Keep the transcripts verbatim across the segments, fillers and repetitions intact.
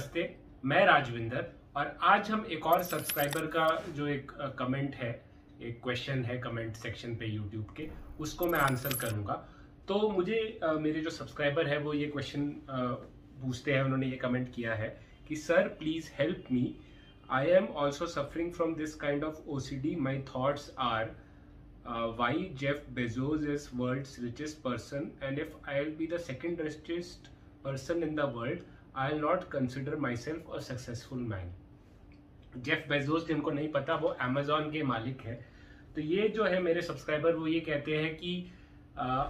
नमस्ते, मैं राजविंदर और आज हम एक और सब्सक्राइबर का जो एक कमेंट है, एक क्वेश्चन है कमेंट सेक्शन पे यूट्यूब के, उसको मैं आंसर करूंगा। तो मुझे आ, मेरे जो सब्सक्राइबर है वो ये क्वेश्चन पूछते हैं, उन्होंने ये कमेंट किया है कि sir please help me, I am also suffering from this kind of O C D, my thoughts are why Jeff Bezos is world's richest person and if I will be the second richest person in the world, I'll not consider myself a successful man. Jeff Bezos, जिनको नहीं पता, वो Amazon के मालिक है। तो ये जो है मेरे सब्सक्राइबर, वो ये कहते हैं कि आ,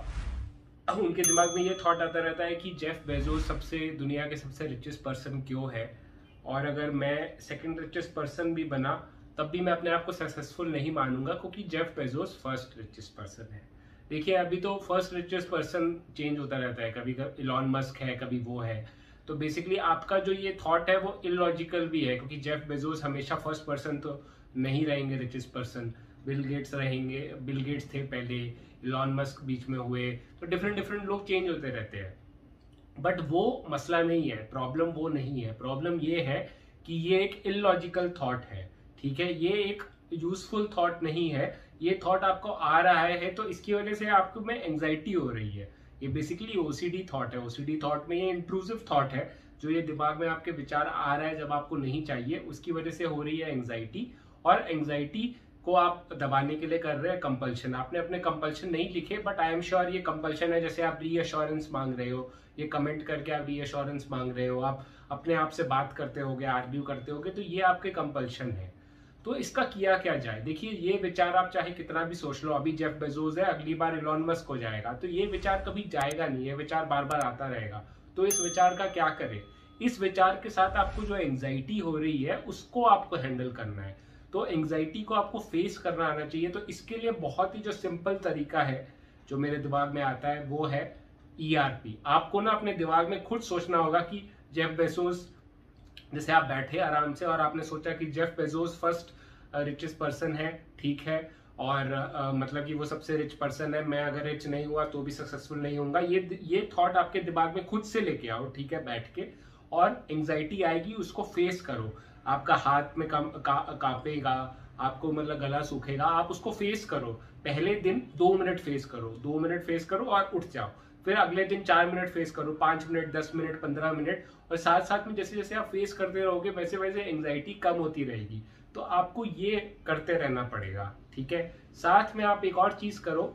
उनके दिमाग में ये थॉट आता रहता है कि जेफ बेजोस सबसे दुनिया के सबसे रिचेस्ट पर्सन क्यों है, और अगर मैं सेकंड रिचेस्ट पर्सन भी बना तब भी मैं अपने आप को सक्सेसफुल नहीं मानूंगा, क्योंकि Jeff Bezos first richest person है। देखिए, अभी तो फर्स्ट रिचेस्ट पर्सन चेंज होता रहता है, कभी कभी इलॉन मस्क है, कभी वो है। तो बेसिकली आपका जो ये थॉट है वो इलॉजिकल भी है, क्योंकि जेफ बेजोस हमेशा फर्स्ट पर्सन तो नहीं रहेंगे रिचेस्ट पर्सन। बिल गेट्स रहेंगे, बिल गेट्स थे पहले, इलॉन मस्क बीच में हुए, तो डिफरेंट डिफरेंट लोग चेंज होते रहते हैं। बट वो मसला नहीं है, प्रॉब्लम वो नहीं है। प्रॉब्लम ये है कि ये एक इलॉजिकल थॉट है, ठीक है। ये एक यूजफुल थॉट नहीं है। ये थॉट आपको आ रहा है तो इसकी वजह से आपको में एंजाइटी हो रही है। ये बेसिकली ओसीडी थॉट है। ओसीडी थॉट में ये इंट्रूसिव थॉट है, जो ये दिमाग में आपके विचार आ रहा है जब आपको नहीं चाहिए, उसकी वजह से हो रही है एंजाइटी। और एंजाइटी को आप दबाने के लिए कर रहे हैं कंपल्शन। आपने अपने कंपल्शन नहीं लिखे, बट आई एम श्योर ये कंपल्शन है। जैसे आप रीअश्योरेंस मांग रहे हो, ये कमेंट करके आप रीअश्योरेंस मांग रहे हो, आप अपने आप से बात करते होगे, आर्ग्यू करते होगे, तो ये आपके कंपल्शन है। तो इसका किया क्या जाए? देखिए, ये विचार आप चाहे कितना भी सोच लो, अभी जेफ बेजोस है, अगली बार इलॉन मस्क हो जाएगा, तो ये विचार कभी जाएगा नहीं, ये विचार बार बार आता रहेगा। तो इस विचार का क्या करें? इस विचार के साथ आपको जो एंजाइटी हो रही है उसको आपको हैंडल करना है। तो एंजाइटी को आपको फेस करना आना चाहिए। तो इसके लिए बहुत ही जो सिंपल तरीका है जो मेरे दिमाग में आता है वो है ई आर पी। आपको ना अपने दिमाग में खुद सोचना होगा कि जेफ बेजोस, जैसे आप बैठे आराम से और आपने सोचा कि Jeff Bezos first richest person है, ठीक है, और uh, मतलब कि वो सबसे रिच पर्सन है, मैं अगर रिच नहीं हुआ तो भी सक्सेसफुल नहीं होऊंगा। ये ये थॉट आपके दिमाग में खुद से लेके आओ, ठीक है, बैठ के, और एंजाइटी आएगी उसको फेस करो। आपका हाथ में काम, का, कांपेगा, आपको मतलब गला सूखेगा, आप उसको फेस करो। पहले दिन दो मिनट फेस करो, दो मिनट फेस करो और उठ जाओ। फिर अगले दिन चार मिनट फेस करो, पांच मिनट, दस मिनट, पंद्रह मिनट, और साथ साथ में जैसे जैसे आप फेस करते रहोगे वैसे वैसे एंजाइटी कम होती रहेगी। तो आपको ये करते रहना पड़ेगा, ठीक है। साथ में आप एक और चीज करो,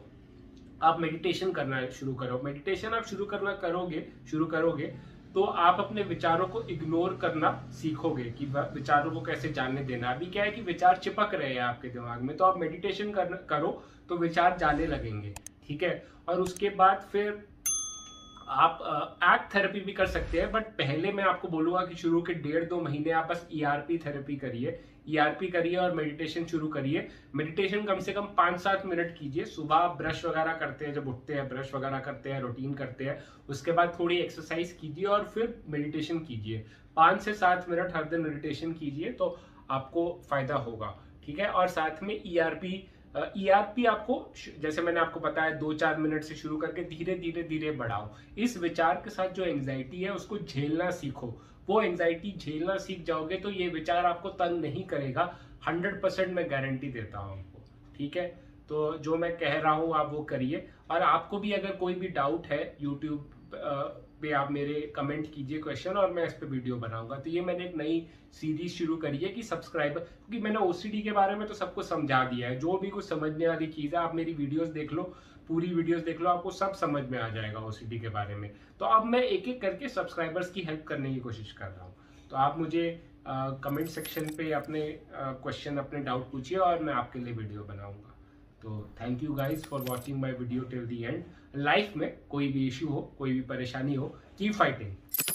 आप मेडिटेशन करना शुरू करो। मेडिटेशन आप शुरू करना करोगे शुरू करोगे तो आप अपने विचारों को इग्नोर करना सीखोगे कि विचारों को कैसे जाने देना। अभी क्या है कि विचार चिपक रहे हैं आपके दिमाग में, तो आप मेडिटेशन करो तो विचार जाने लगेंगे, ठीक है। और उसके बाद फिर आप एक्ट थेरेपी भी कर सकते हैं, बट पहले मैं आपको बोलूंगा कि शुरू के डेढ़ दो महीने आप बस ई आर पी थेरेपी करिए, ई आर पी करिए और मेडिटेशन शुरू करिए। मेडिटेशन कम से कम पाँच सात मिनट कीजिए। सुबह आप ब्रश वगैरह करते हैं, जब उठते हैं ब्रश वगैरह करते हैं, रूटीन करते हैं, उसके बाद थोड़ी एक्सरसाइज कीजिए और फिर मेडिटेशन कीजिए। पाँच से सात मिनट हर दिन मेडिटेशन कीजिए तो आपको फायदा होगा, ठीक है। और साथ में E R P E R P आपको, जैसे मैंने आपको बताया, दो चार मिनट से शुरू करके धीरे धीरे धीरे बढ़ाओ। इस विचार के साथ जो एंजाइटी है उसको झेलना सीखो। वो एंजाइटी झेलना सीख जाओगे तो ये विचार आपको तंग नहीं करेगा, हंड्रेड परसेंट मैं गारंटी देता हूँ आपको, ठीक है। तो जो मैं कह रहा हूँ आप वो करिए। और आपको भी अगर कोई भी डाउट है यूट्यूब पे, आप मेरे कमेंट कीजिए क्वेश्चन, और मैं इस पे वीडियो बनाऊंगा। तो ये मैंने एक नई सीरीज शुरू करी है कि सब्सक्राइबर, क्योंकि मैंने ओसीडी के बारे में तो सबको समझा दिया है। जो भी कुछ समझने वाली चीज है आप मेरी वीडियोस देख लो, पूरी वीडियोस देख लो, आपको सब समझ में आ जाएगा ओसीडी के बारे में। तो अब मैं एक एक करके सब्सक्राइबर्स की हेल्प करने की कोशिश कर रहा हूँ। तो आप मुझे कमेंट सेक्शन पे अपने क्वेश्चन, अपने डाउट पूछिए और मैं आपके लिए वीडियो बनाऊंगा। तो thank you guys for watching my video till the end. Life में कोई भी इश्यू हो, कोई भी परेशानी हो, कीप फाइटिंग।